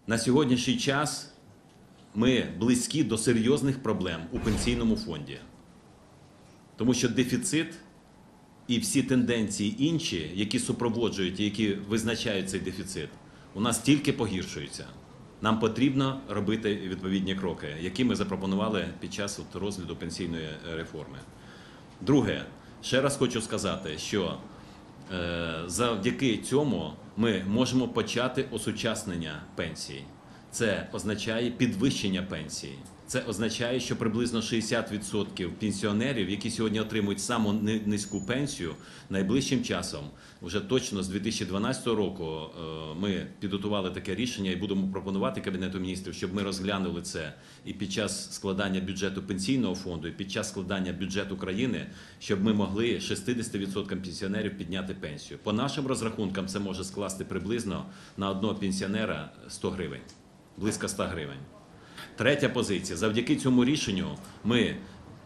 На сьогоднішній час ми близькі до серйозних проблем у пенсійному фонді. Тому що дефіцит і всі тенденції інші, які супроводжують і які визначають цей дефіцит, у нас тільки погіршуються. Нам потрібно робити відповідні кроки, які ми запропонували під час розгляду пенсійної реформи. Друге, ще раз хочу сказати, що завдяки цьому ми можемо почати осучаснення пенсій. Це означає підвищення пенсій. Це означає, що приблизно 60% пенсіонерів, які сьогодні отримують саму низьку пенсію, найближчим часом, вже точно з 2012 року, ми підготували таке рішення і будемо пропонувати Кабінету міністрів, щоб ми розглянули це і під час складання бюджету пенсійного фонду, і під час складання бюджету країни, щоб ми могли 60% пенсіонерів підняти пенсію. По нашим розрахункам це може скласти приблизно на одного пенсіонера 100 гривень, близько 100 гривень. Третя позиція. Завдяки цьому рішенню ми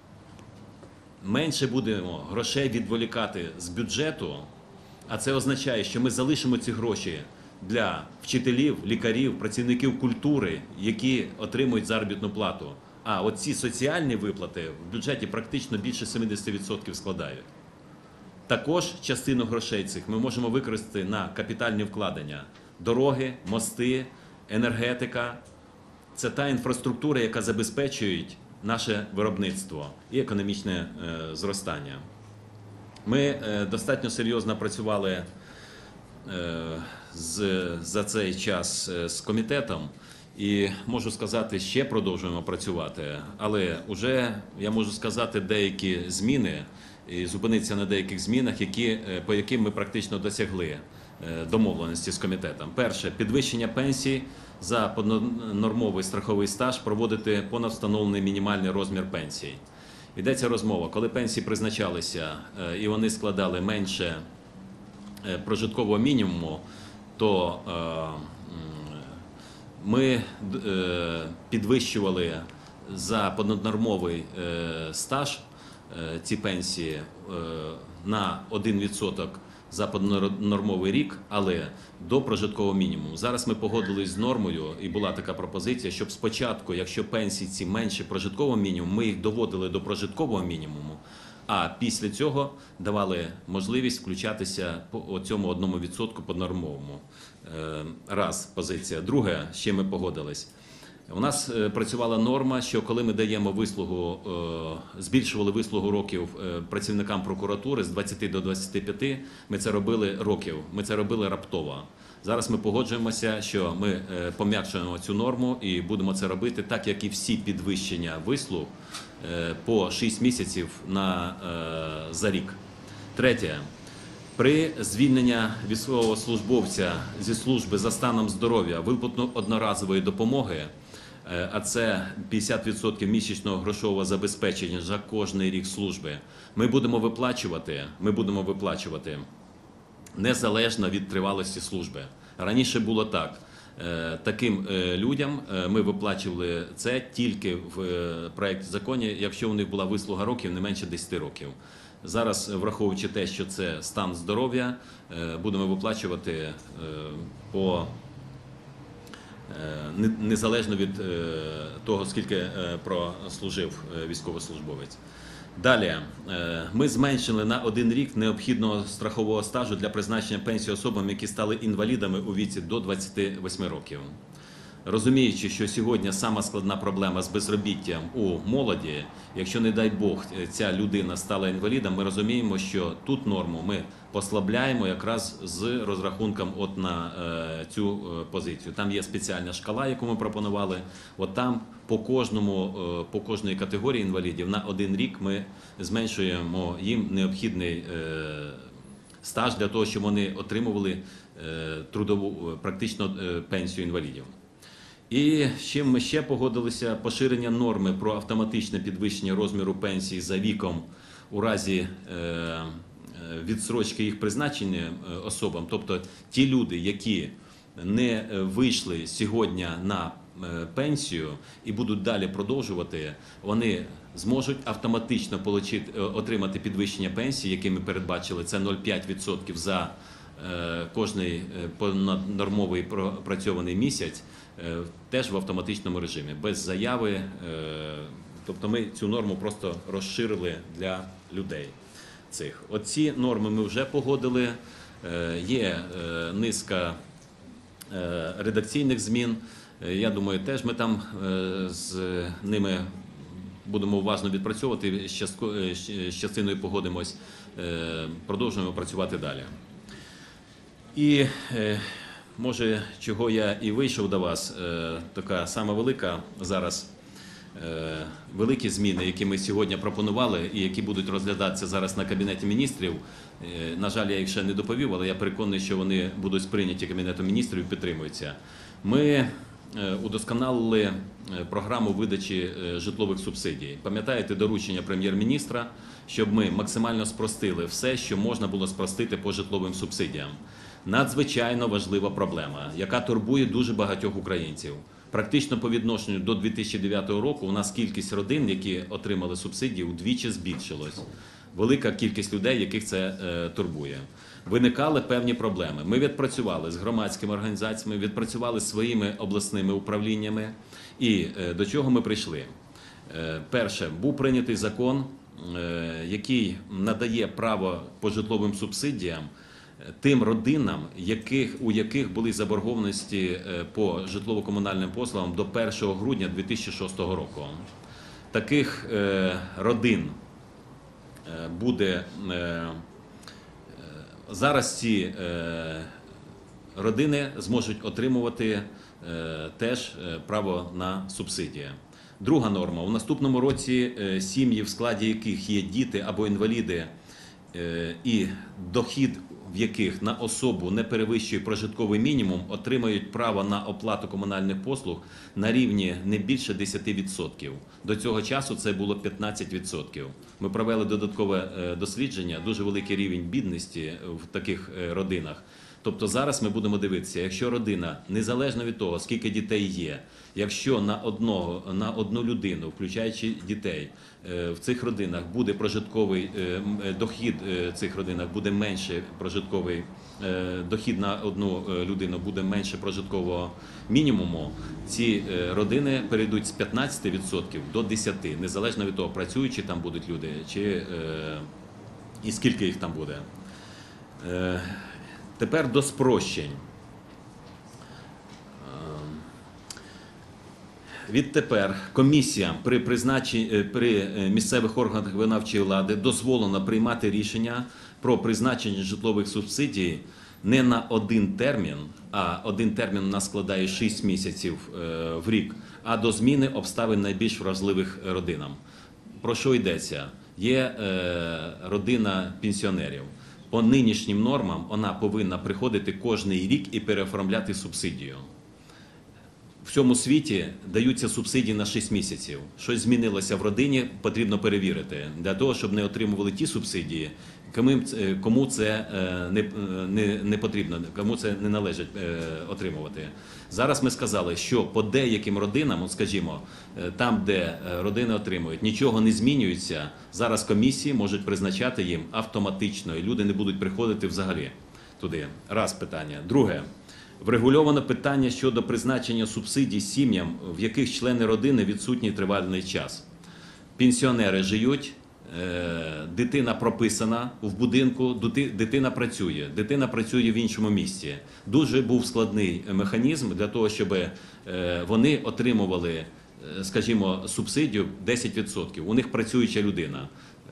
менше будемо грошей відволікати з бюджету, а це означає, що ми залишимо ці гроші для вчителів, лікарів, працівників культури, які отримують заробітну плату. А оці соціальні виплати в бюджеті практично більше 70% складають. Також частину грошей цих ми можемо використати на капітальні вкладення – дороги, мости, енергетика. Це та інфраструктура, яка забезпечує наше виробництво і економічне зростання. Ми достатньо серйозно працювали за цей час з комітетом і можу сказати, ще продовжуємо працювати, але вже я можу сказати деякі зміни і зупинитися на деяких змінах, по яким ми практично досягли домовленості з комітетом. Перше, підвищення пенсій за понаднормовий страховий стаж проводити понад встановлений мінімальний розмір пенсій. Йдеться розмова, коли пенсії призначалися і вони складали менше прожиткового мінімуму, то ми підвищували за понаднормовий стаж ці пенсії на 1% за понаднормовий рік, але до прожиткового мінімуму. Зараз ми погодились з нормою, і була така пропозиція, щоб спочатку, якщо пенсії ці менше прожиткового мінімуму, ми їх доводили до прожиткового мінімуму, а після цього давали можливість включатися по цьому 1% поднормовому. Раз позиція. Друге, ще ми погодились. У нас працювала норма, що коли ми даємо вислугу, збільшували вислугу років працівникам прокуратури з 20 до 25, ми це робили раптово. Зараз ми погоджуємося, що ми пом'якшуємо цю норму і будемо це робити так, як і всі підвищення вислуг по 6 місяців за рік. Третє. При звільненні військовослужбовця зі служби за станом здоров'я виплату одноразової допомоги, а це 50% місячного грошового забезпечення за кожний рік служби, ми будемо виплачувати незалежно від тривалості служби. Раніше було так. Таким людям ми виплачували це тільки в проєкті закону, якщо у них була вислуга років не менше 10 років. Зараз, враховуючи те, що це стан здоров'я, будемо виплачувати незалежно від того, скільки прослужив військовослужбовець. Далі, ми зменшили на 1 рік необхідного страхового стажу для призначення пенсії особам, які стали інвалідами у віці до 28 років. Розуміючи, що сьогодні сама складна проблема з безробіттям у молоді, якщо, не дай Бог, ця людина стала інвалідом, ми розуміємо, що тут норму ми послабляємо якраз з розрахунком на цю позицію. Там є спеціальна шкала, яку ми пропонували. От там по кожній категорії інвалідів на 1 рік ми зменшуємо їм необхідний стаж для того, щоб вони отримували трудову, практично пенсію інвалідів. І з чим ми ще погодилися, поширення норми про автоматичне підвищення розміру пенсії за віком у разі відстрочки їх призначення особам, тобто ті люди, які не вийшли сьогодні на пенсію і будуть далі продовжувати, вони зможуть автоматично отримати підвищення пенсії, яке ми передбачили, це 0,5% за кожний понаднормовий пропрацьований місяць теж в автоматичному режимі, без заяви. Тобто ми цю норму просто розширили для людей цих. Оці норми ми вже погодили. Є низка редакційних змін. Я думаю, теж ми там з ними будемо уважно відпрацьовувати, з частиною погодимось, продовжуємо працювати далі. І, може, чого я і вийшов до вас, така сама велика зараз, великі зміни, які ми сьогодні пропонували і які будуть розглядатися зараз на Кабінеті міністрів. На жаль, я їх ще не доповів, але я переконаний, що вони будуть сприйняті Кабінетом міністрів і підтримуються. Ми удосконалили програму видачі житлових субсидій. Пам'ятаєте доручення прем'єр-міністра, щоб ми максимально спростили все, що можна було спростити по житловим субсидіям. Надзвичайно важлива проблема, яка турбує дуже багатьох українців. Практично по відношенню до 2009 року у нас кількість родин, які отримали субсидії, удвічі збільшилась. Велика кількість людей, яких це турбує. Виникали певні проблеми. Ми відпрацювали з громадськими організаціями, відпрацювали з своїми обласними управліннями. І до чого ми прийшли? Перше, був прийнятий закон, який надає право по житловим субсидіям тим родинам, у яких були заборгованості по житлово-комунальним послугам до 1 грудня 2006 року. Таких родин буде зараз ці родини зможуть отримувати теж право на субсидії. Друга норма. У наступному році сім'ї, в складі яких є діти або інваліди, і дохід в яких на особу не перевищує прожитковий мінімум, отримають право на оплату комунальних послуг на рівні не більше 10%. До цього часу це було 15%. Ми провели додаткове дослідження, дуже великий рівень бідності в таких родинах. Тобто зараз ми будемо дивитися, якщо родина, незалежно від того, скільки дітей є, якщо на одну людину, включаючи дітей, в цих родинах буде прожитковий дохід, цих родинах буде менше прожитковий дохід на одну людину, буде менше прожиткового мінімуму, ці родини перейдуть з 15% до 10%, незалежно від того, працюючи там будуть люди, чи і скільки їх там буде. Тепер до спрощень. Відтепер комісіям при місцевих органах виконавчої влади дозволено приймати рішення про призначення житлових субсидій не на один термін, а один термін у нас складає 6 місяців в рік, а до зміни обставин найбільш вразливих родинам. Про що йдеться? Є родина пенсіонерів. По нинішнім нормам вона повинна приходити кожний рік і переоформляти субсидію. В цьому світі даються субсидії на 6 місяців. Щось змінилося в родині, потрібно перевірити. Для того, щоб не отримували ті субсидії, кому це не потрібно, кому це не належить отримувати. Зараз ми сказали, що по деяким родинам, скажімо, там, де родини отримують, нічого не змінюється, зараз комісії можуть призначати їм автоматично, і люди не будуть приходити взагалі туди. Раз питання. Друге. Врегульовано питання щодо призначення субсидій сім'ям, в яких члени родини відсутній тривалий час. Пенсіонери живуть, дитина прописана в будинку, дитина працює в іншому місці. Дуже був складний механізм для того, щоб вони отримували, скажімо, субсидію 10%. У них працююча людина.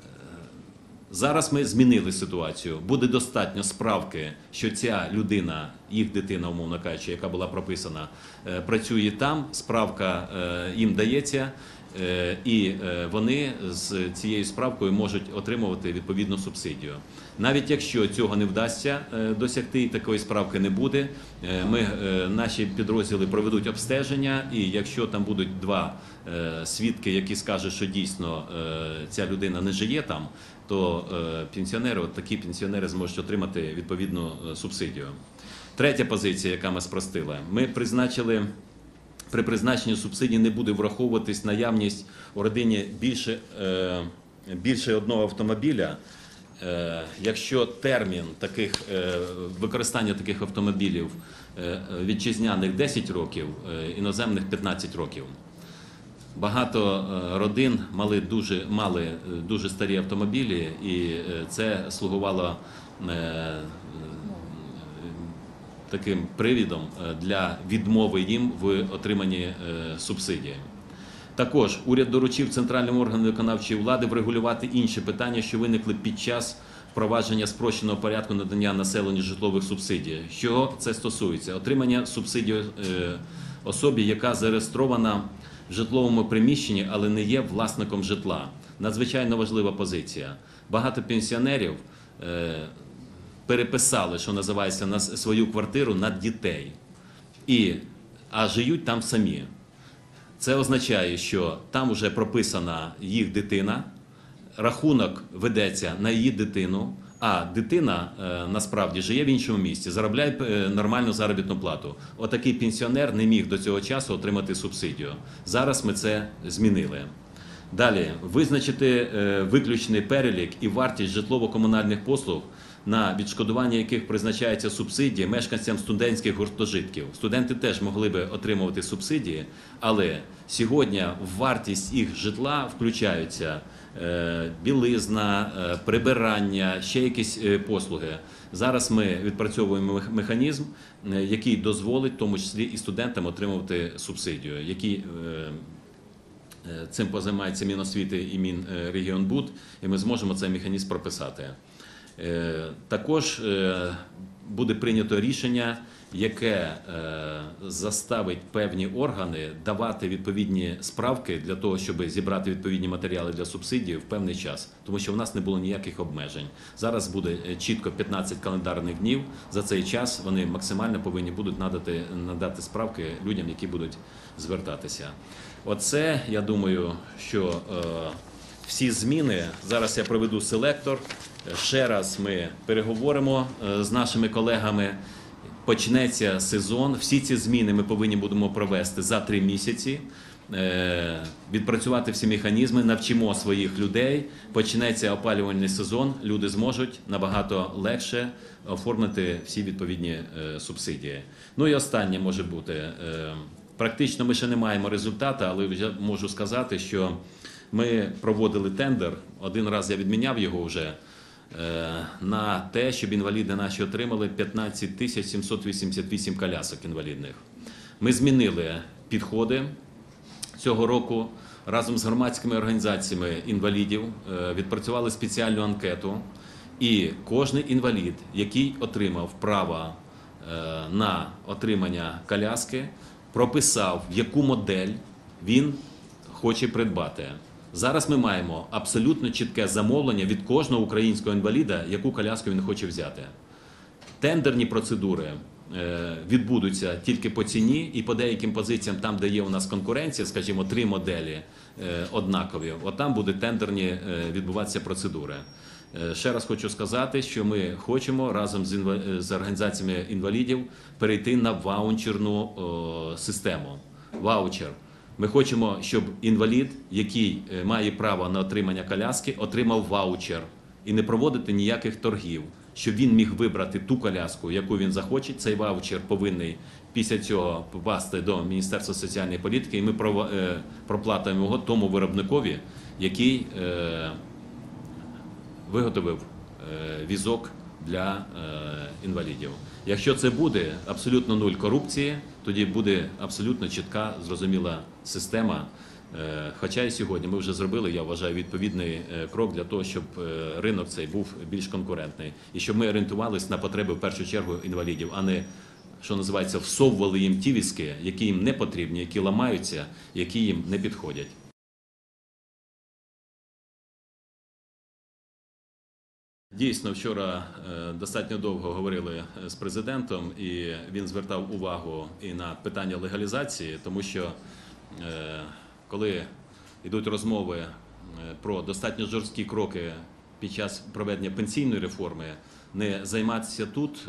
Зараз ми змінили ситуацію. Буде достатньо справки, що ця людина, їх дитина, умовно кажучи, яка була прописана, працює там, справка їм дається, і вони з цією справкою можуть отримувати відповідну субсидію. Навіть якщо цього не вдасться досягти, і такої справки не буде, наші підрозділи проведуть обстеження, і якщо там будуть 2 свідки, які скажуть, що дійсно ця людина не живе там, то такі пенсіонери зможуть отримати відповідну субсидію. Третя позиція, яка ми спростили. Ми призначили, при призначенні субсидій не буде враховуватись наявність у родині більше одного автомобіля Якщо термін використання таких автомобілів вітчизняних 10 років, іноземних 15 років. Багато родин мали дуже старі автомобілі, і це слугувало таким привідом для відмови їм в отриманні субсидії. Також уряд доручив центральним органам виконавчої влади врегулювати інші питання, що виникли під час впровадження спрощеного порядку надання населенню житлових субсидій. Чого це стосується? Отримання субсидій особі, яка зареєстрована в житловому приміщенні, але не є власником житла. Надзвичайно важлива позиція. Багато пенсіонерів переписали, що називається, на свою квартиру на дітей, а живуть там самі. Це означає, що там вже прописана їх дитина, рахунок ведеться на її дитину, а дитина насправді живе в іншому місці, заробляє нормальну заробітну плату. Отакий пенсіонер не міг до цього часу отримати субсидію. Зараз ми це змінили. Далі, визначити виключний перелік і вартість житлово-комунальних послуг, на відшкодування яких призначається субсидії мешканцям студентських гуртожитків. Студенти теж могли би отримувати субсидії, але сьогодні в вартість їх житла включаються білизна, прибирання, ще якісь послуги. Зараз ми відпрацьовуємо механізм, який дозволить, в тому числі і студентам, отримувати субсидію, які цим позаймається Міносвіти і Мінрегіонбуд, і ми зможемо цей механізм прописати. Також буде прийнято рішення, яке заставить певні органи давати відповідні справки для того, щоб зібрати відповідні матеріали для субсидії в певний час, тому що в нас не було ніяких обмежень. Зараз буде чітко 15 календарних днів, за цей час вони максимально повинні будуть надати справки людям, які будуть звертатися. Оце, я думаю, що всі зміни, зараз я проведу селектор, ще раз ми переговоримо з нашими колегами, почнеться сезон, всі ці зміни ми повинні будемо провести за 3 місяці, відпрацювати всі механізми, навчимо своїх людей, почнеться опалювальний сезон, люди зможуть набагато легше оформити всі відповідні субсидії. Ну і останнє може бути, практично ми ще не маємо результату, але вже можу сказати, що ми проводили тендер, один раз я відміняв його вже, на те, щоб інваліди наші отримали 15 788 колясок інвалідних. Ми змінили підходи цього року, разом з громадськими організаціями інвалідів відпрацювали спеціальну анкету, і кожен інвалід, який отримав право на отримання коляски, прописав, яку модель він хоче придбати. Зараз ми маємо абсолютно чітке замовлення від кожного українського інваліда, яку коляску він хоче взяти. Тендерні процедури відбудуться тільки по ціні і по деяким позиціям, там, де є у нас конкуренція, скажімо, 3 моделі однакові, от там будуть тендерні відбуватися процедури. Ще раз хочу сказати, що ми хочемо разом з організаціями інвалідів перейти на ваучерну систему. Ваучер. Ми хочемо, щоб інвалід, який має право на отримання коляски, отримав ваучер і не проводити ніяких торгів, щоб він міг вибрати ту коляску, яку він захоче. Цей ваучер повинний після цього попасти до Міністерства соціальної політики, і ми проплатимо його тому виробникові, який виготовив візок для інвалідів. Якщо це буде абсолютно нуль корупції, тоді буде абсолютно чітка, зрозуміла система. Хоча і сьогодні ми вже зробили, я вважаю, відповідний крок для того, щоб ринок цей був більш конкурентний. І щоб ми орієнтувалися на потреби, в першу чергу, інвалідів, а не, що називається, всовували їм ті візки, які їм не потрібні, які ламаються, які їм не підходять. Дійсно, вчора достатньо довго говорили з президентом, і він звертав увагу і на питання легалізації, тому що коли йдуть розмови про достатньо жорсткі кроки під час проведення пенсійної реформи, не займатися тут,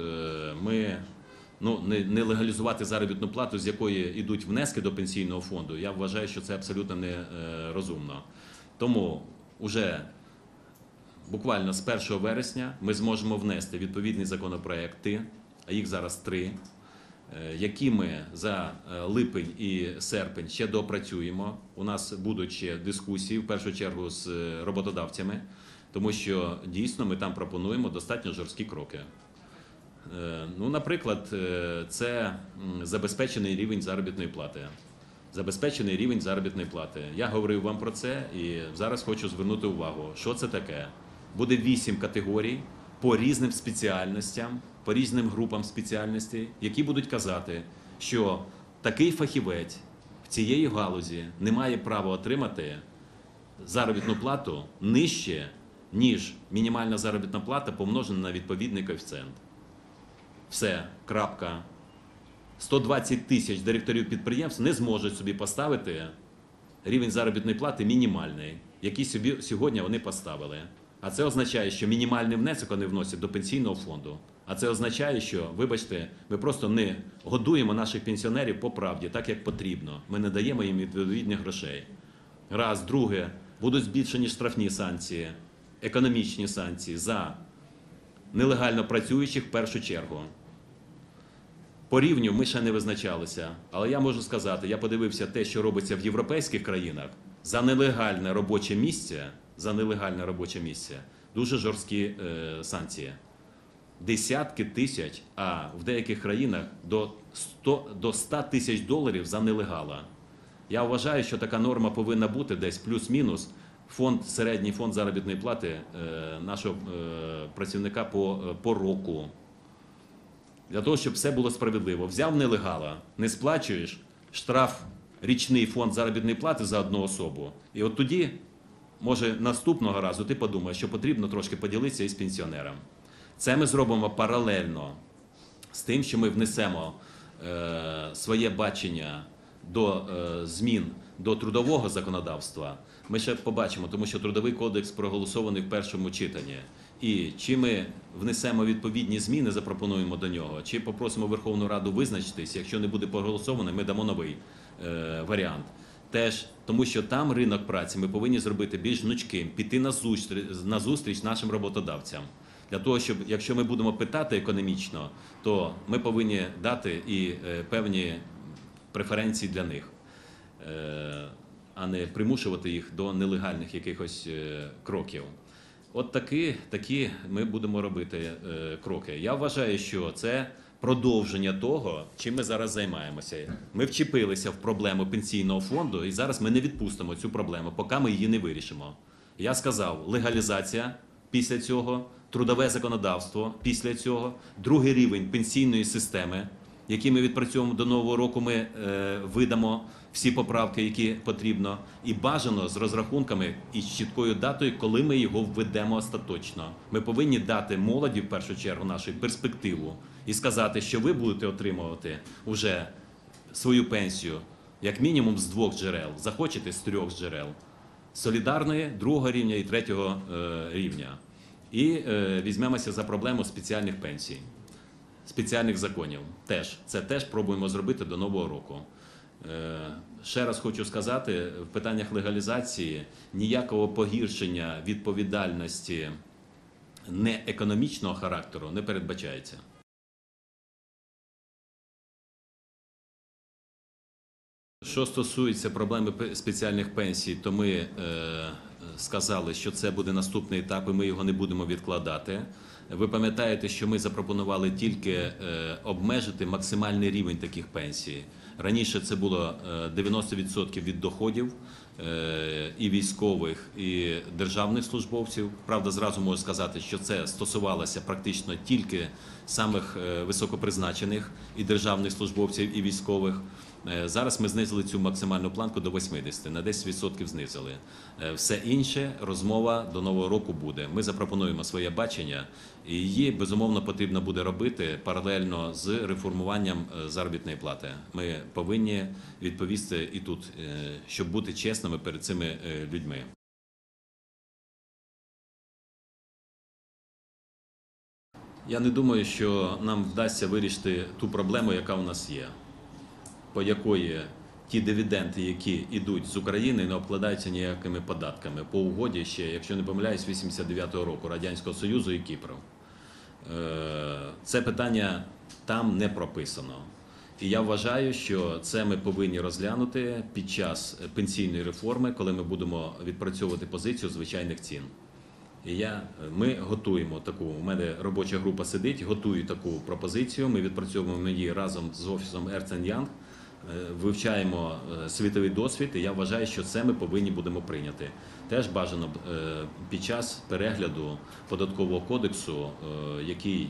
не легалізувати заробітну плату, з якої йдуть внески до пенсійного фонду, я вважаю, що це абсолютно нерозумно. Тому вже буквально з 1 вересня ми зможемо внести відповідні законопроекти, а їх зараз 3, які ми за липень і серпень ще доопрацюємо. У нас будуть ще дискусії, в першу чергу з роботодавцями, тому що дійсно ми там пропонуємо достатньо жорсткі кроки. Ну, наприклад, це забезпечений рівень заробітної плати. Забезпечений рівень заробітної плати. Я говорив вам про це і зараз хочу звернути увагу, що це таке. Буде 8 категорій по різним спеціальностям, по різним групам спеціальностей, які будуть казати, що такий фахівець в цієї галузі не має права отримати заробітну плату нижче, ніж мінімальна заробітна плата помножена на відповідний коефіцієнт. Все, крапка. 120 тисяч директорів підприємств не зможуть собі поставити рівень заробітної плати мінімальний, який собі сьогодні вони поставили. А це означає, що мінімальний внесок вони вносять до пенсійного фонду. А це означає, що, вибачте, ми просто не годуємо наших пенсіонерів по правді, так як потрібно. Ми не даємо їм відповідних грошей. Раз. Друге, будуть збільшені штрафні санкції, економічні санкції за нелегально працюючих в першу чергу. По рівню ми ще не визначалися, але я можу сказати, я подивився те, що робиться в європейських країнах, за нелегальне робоче місце, дуже жорсткі санкції. Десятки тисяч, а в деяких країнах до 100 тисяч доларів за нелегала. Я вважаю, що така норма повинна бути десь плюс-мінус середній фонд заробітної плати нашого працівника по року. Для того, щоб все було справедливо. Взяв нелегала, не сплачуєш, штраф річний фонд заробітної плати за одну особу. І от тоді, може, наступного разу ти подумаєш, що потрібно трошки поділитися із пенсіонером. Це ми зробимо паралельно з тим, що ми внесемо своє бачення до змін до трудового законодавства. Ми ще побачимо, тому що Трудовий кодекс проголосований в першому читанні. І чи ми внесемо відповідні зміни, запропонуємо до нього, чи попросимо Верховну Раду визначитись, якщо не буде проголосовано, ми дамо новий варіант. Теж, тому що там ринок праці ми повинні зробити більш гнучким, піти на зустріч нашим роботодавцям. Для того, щоб, якщо ми будемо питати економічно, то ми повинні дати і певні преференції для них, а не примушувати їх до нелегальних якихось кроків. От такі ми будемо робити кроки. Я вважаю, що це продовження того, чим ми зараз займаємося. Ми вчепилися в проблему пенсійного фонду, і зараз ми не відпустимо цю проблему, поки ми її не вирішимо. Я сказав, легалізація після цього, трудове законодавство після цього, другий рівень пенсійної системи, який ми відпрацьовуємо до Нового року, ми видамо всі поправки, які потрібно, і бажано з розрахунками і з чіткою датою, коли ми його введемо остаточно. Ми повинні дати молоді, в першу чергу, нашу перспективу і сказати, що ви будете отримувати вже свою пенсію як мінімум з 2 джерел, захочете з 3 джерел. Солідарної, 2-го рівня і 3-го рівня. І візьмемося за проблему спеціальних пенсій, спеціальних законів. Це теж пробуємо зробити до Нового року. Ще раз хочу сказати, в питаннях легалізації ніякого погіршення відповідальності неекономічного характеру не передбачається. Що стосується проблеми спеціальних пенсій, то ми сказали, що це буде наступний етап, і ми його не будемо відкладати. Ви пам'ятаєте, що ми запропонували тільки обмежити максимальний рівень таких пенсій. Раніше це було 90% від доходів і військових, і державних службовців. Правда, зразу можу сказати, що це стосувалося практично тільки самих високопризначених і державних службовців, і військових. Зараз ми знизили цю максимальну планку до 80%, на 10% знизили. Все інше, розмова до Нового року буде. Ми запропонуємо своє бачення, і її, безумовно, потрібно буде робити паралельно з реформуванням заробітної плати. Ми повинні відповісти і тут, щоб бути чесними перед цими людьми. Я не думаю, що нам вдасться вирішити ту проблему, яка у нас є, по якої ті дивіденди, які йдуть з України, не обкладаються ніякими податками. По угоді ще, якщо не помиляюсь, 89-го року Радянського Союзу і Кіпру. Це питання там не прописано. І я вважаю, що це ми повинні розглянути під час пенсійної реформи, коли ми будемо відпрацьовувати позицію звичайних цін. І ми готуємо таку, у мене робоча група сидить, готую таку пропозицію, ми відпрацьовуємо її разом з офісом Ernst & Young, вивчаємо світовий досвід, і я вважаю, що це ми повинні будемо прийняти. Теж бажано під час перегляду податкового кодексу, який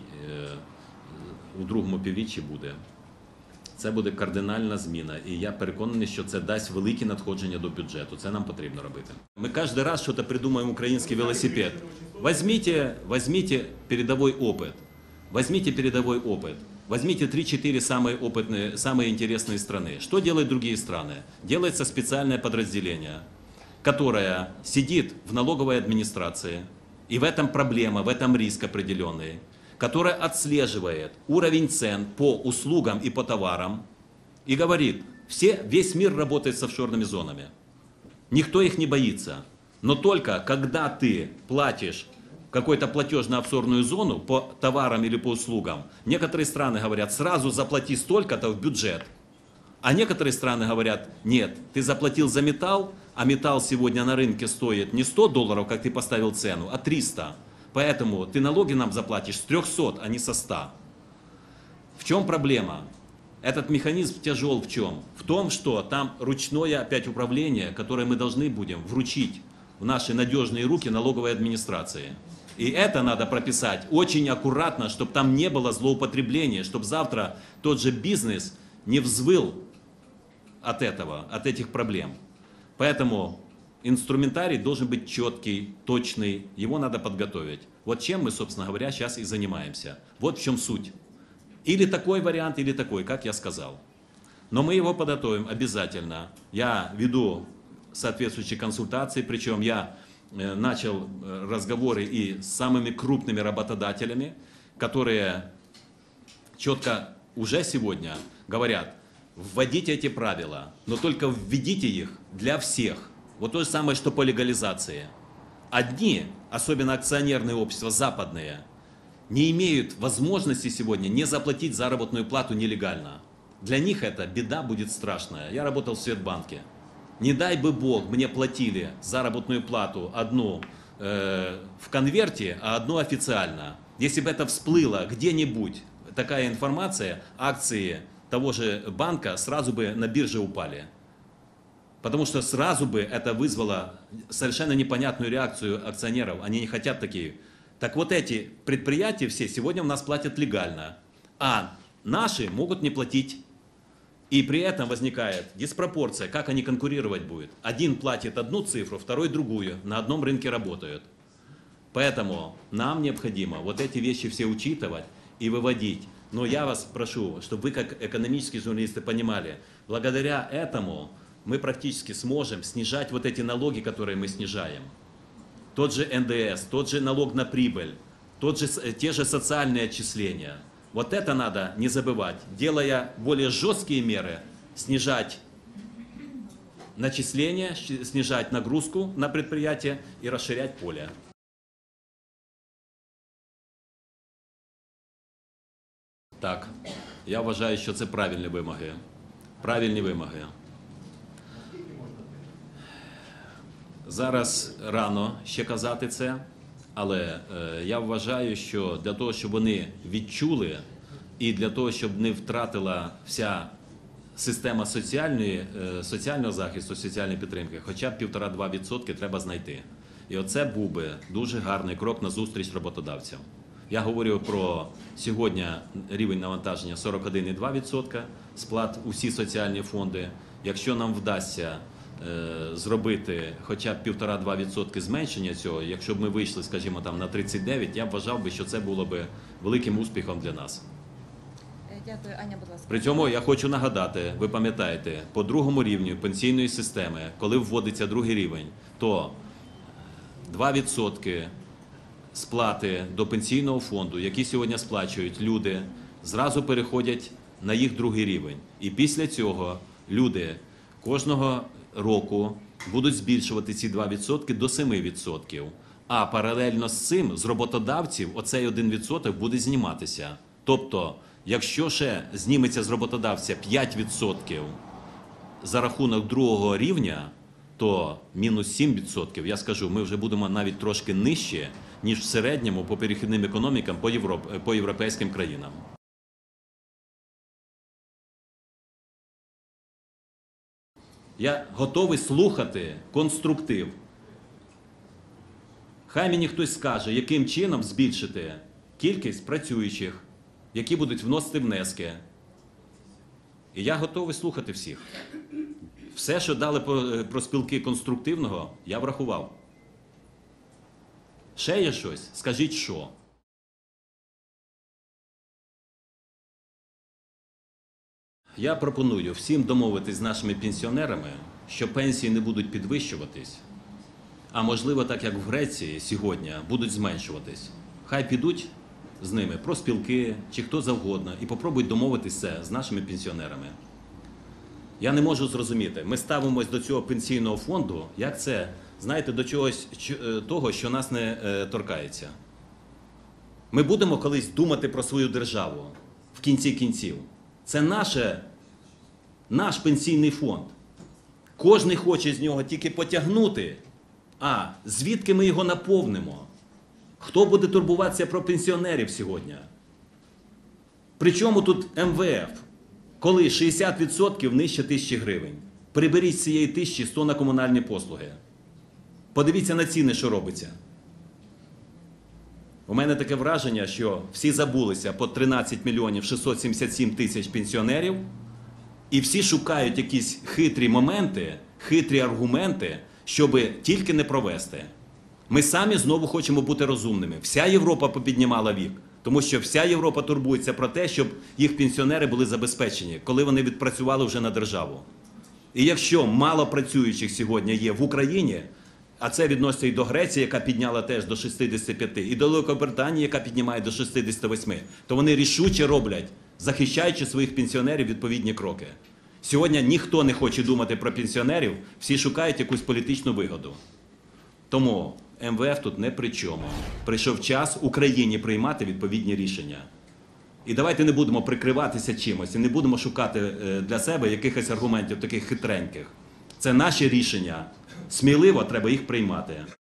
у другому півріччі буде. Це буде кардинальна зміна, і я переконаний, що це дасть великі надходження до бюджету. Це нам потрібно робити. Ми кожен раз щось придумаємо український велосипед. Возьмите передовой опыт. Возьмите передовой опыт. Возьмите 3-4 самые опытные, самые интересные страны. Что делают другие страны? Делается специальное подразделение, которое сидит в налоговой администрации, и в этом проблема, в этом риск определенный, которая отслеживает уровень цен по услугам и по товарам и говорит, весь мир работает с офшорными зонами. Никто их не боится. Но только когда ты платишь какой-то платеж на офшорную зону по товарам или по услугам, некоторые страны говорят, сразу заплати столько-то в бюджет. А некоторые страны говорят, нет, ты заплатил за металл, а металл сегодня на рынке стоит не $100, как ты поставил цену, а 300. Поэтому ты налоги нам заплатишь с 300, а не со 100. В чем проблема? Этот механизм тяжел в чем? В том, что там ручное опять управление, которое мы должны будем вручить в наши надежные руки налоговой администрации. И это надо прописать очень аккуратно, чтобы там не было злоупотребления, чтобы завтра тот же бизнес не взвыл от этого, от этих проблем. Поэтому инструментарий должен быть четкий, точный, его надо подготовить. Вот чем мы, собственно говоря, сейчас и занимаемся. Вот в чем суть. Или такой вариант, или такой, как я сказал. Но мы его подготовим обязательно. Я веду соответствующие консультации, причем я начал разговоры и с самыми крупными работодателями, которые четко уже сегодня говорят, вводите эти правила, но только введите их для всех. Вот то же самое, что по легализации. Одни, особенно акционерные общества, западные, не имеют возможности сегодня не заплатить заработную плату нелегально. Для них это беда будет страшная. Я работал в Светбанке. Не дай бы Бог, мне платили заработную плату одну в конверте, а одну официально. Если бы это всплыло где-нибудь, такая информация, акции того же банка сразу бы на бирже упали. Потому что сразу бы это вызвало совершенно непонятную реакцию акционеров. Они не хотят такие. Так вот эти предприятия все сегодня у нас платят легально, а наши могут не платить. И при этом возникает диспропорция, как они конкурировать будут. Один платит одну цифру, второй другую, на одном рынке работают. Поэтому нам необходимо вот эти вещи все учитывать и выводить. Но я вас прошу, чтобы вы как экономические журналисты понимали, благодаря этому мы практически сможем снижать вот эти налоги, которые мы снижаем. Тот же НДС, тот же налог на прибыль, те же социальные отчисления. Вот это надо не забывать, делая более жесткие меры, снижать начисления, снижать нагрузку на предприятие и расширять поле. Так, я вважаю, що це правильні вимоги. Правильні вимоги. Зараз рано ще казати це, але я вважаю, що для того, щоб вони відчули і для того, щоб не втратила вся система соціального захисту, соціальної підтримки, хоча б 1,5–2% треба знайти. І оце був би дуже гарний крок на зустріч роботодавцям. Я говорю про сьогодні рівень навантаження 41,2% сплат у всі соціальні фонди. Якщо нам вдасться зробити хоча б 1,5–2% зменшення цього, якщо б ми вийшли, скажімо, там на 39, я б вважав би, що це було б великим успіхом для нас. Дякую, Аня, будь ласка. При цьому я хочу нагадати, ви пам'ятаєте, по другому рівню пенсійної системи, коли вводиться другий рівень, то 2% сплати до пенсійного фонду, які сьогодні сплачують люди, зразу переходять на їх другий рівень. І після цього люди кожного року будуть збільшувати ці 2% до 7%. А паралельно з цим з роботодавців оцей 1% буде зніматися. Тобто, якщо ще зніметься з роботодавця 5% за рахунок другого рівня, то мінус 7%, я скажу, ми вже будемо навіть трошки нижче, ніж в середньому по перехідним економікам по європейським країнам. Я готовий слухати конструктив. Хай мені хтось скаже, яким чином збільшити кількість працюючих, які будуть вносити внески. І я готовий слухати всіх. Все, що дали про спілки конструктивного, я врахував. Ще є щось? Скажіть, що? Я пропоную всім домовитись з нашими пенсіонерами, що пенсії не будуть підвищуватись, а можливо, так як в Греції сьогодні, будуть зменшуватись. Хай підуть з ними профспілки чи хто завгодно і попробують домовитися з нашими пенсіонерами. Я не можу зрозуміти, ми ставимось до цього пенсійного фонду, як це, знаєте, до чогось того, що нас не торкається. Ми будемо колись думати про свою державу в кінці кінців. Це наш пенсійний фонд. Кожен хоче з нього тільки потягнути, а звідки ми його наповнимо? Хто буде турбуватися про пенсіонерів сьогодні? Причому тут МВФ, коли 60% нижче 1000 гривень. Приберіть з цієї 1100 на комунальні послуги. Подивіться на ціни, що робиться. У мене таке враження, що всі забулися по 13 мільйонів 677 тисяч пенсіонерів, і всі шукають якісь хитрі моменти, хитрі аргументи, щоб тільки не провести. Ми самі знову хочемо бути розумними. Вся Європа попіднімала вік, тому що вся Європа турбується про те, щоб їх пенсіонери були забезпечені, коли вони відпрацювали вже на державу. І якщо мало працюючих сьогодні є в Україні, а це відноситься і до Греції, яка підняла теж до 65, і до Великобританії, яка піднімає до 68, то вони рішуче роблять, захищаючи своїх пенсіонерів, відповідні кроки. Сьогодні ніхто не хоче думати про пенсіонерів, всі шукають якусь політичну вигоду. Тому МВФ тут не при чому. Прийшов час Україні приймати відповідні рішення. І давайте не будемо прикриватися чимось, і не будемо шукати для себе якихось аргументів таких хитреньких. Це наші рішення. Сміливо треба їх приймати.